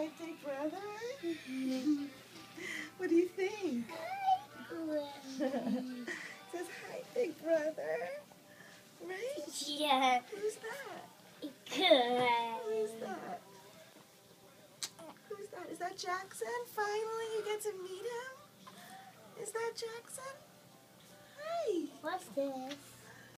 Hi, big brother. What do you think? Says hi, big brother. Right? Yeah. Who's that? Good. Who's that? Who's that? Is that Jackson? Finally, you get to meet him? Is that Jackson? Hi. What's this?